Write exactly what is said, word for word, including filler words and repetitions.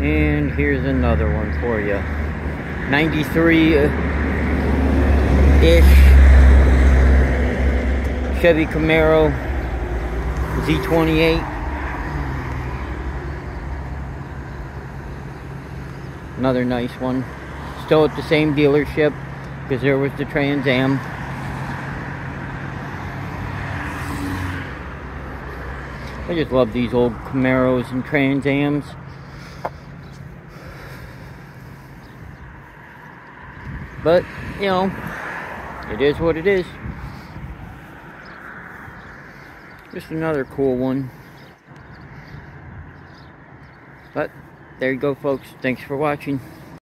And here's another one for you. ninety-three-ish Chevy Camaro Z twenty-eight. Another nice one. Still at the same dealership, because there was the Trans Am. I just love these old Camaros and Trans Ams. But, you know, it is what it is. Just another cool one. But, there you go, folks. Thanks for watching.